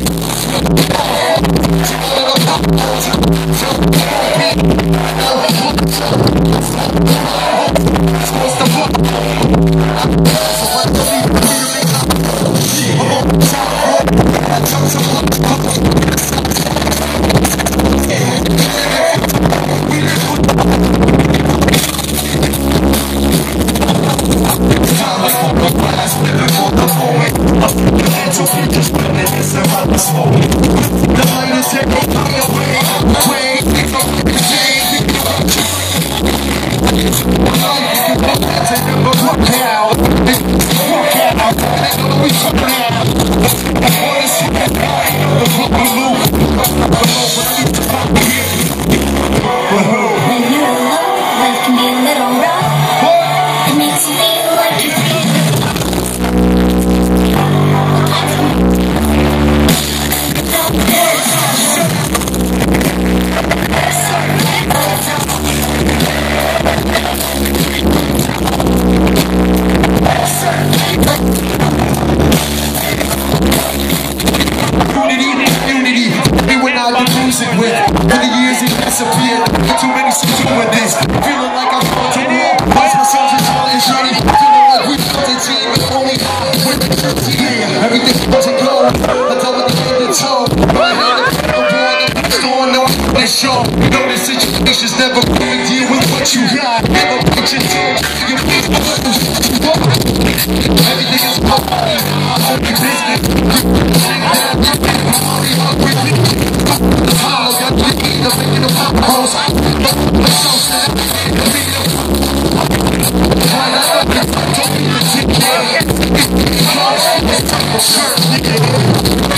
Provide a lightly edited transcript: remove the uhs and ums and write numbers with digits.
Too many to do with this. Feeling like I'm on to war. Watch myself as all is ready. Feeling like we built a team and only with the team. Everything wasn't gold. I thought what the end of toe. I had a boy store, no I'm show. Know the situation's never gonna deal with what you got. Never put your toe. You put everything is up. I'm only business. Sure,